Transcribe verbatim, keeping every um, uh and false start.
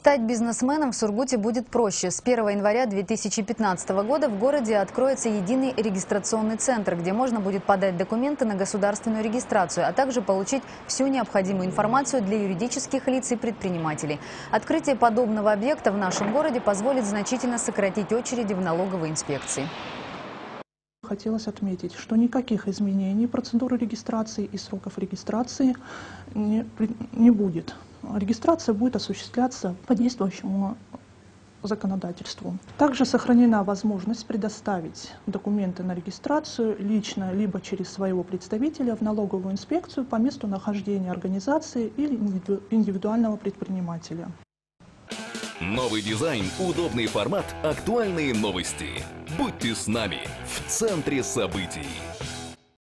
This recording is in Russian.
Стать бизнесменом в Сургуте будет проще. С первого января две тысячи пятнадцатого года в городе откроется единый регистрационный центр, где можно будет подать документы на государственную регистрацию, а также получить всю необходимую информацию для юридических лиц и предпринимателей. Открытие подобного объекта в нашем городе позволит значительно сократить очереди в налоговой инспекции. Хотелось отметить, что никаких изменений процедуры регистрации и сроков регистрации не, не будет. Регистрация будет осуществляться по действующему законодательству. Также сохранена возможность предоставить документы на регистрацию лично, либо через своего представителя в налоговую инспекцию по месту нахождения организации или индивидуального предпринимателя. Новый дизайн, удобный формат, актуальные новости. Будьте с нами в центре событий.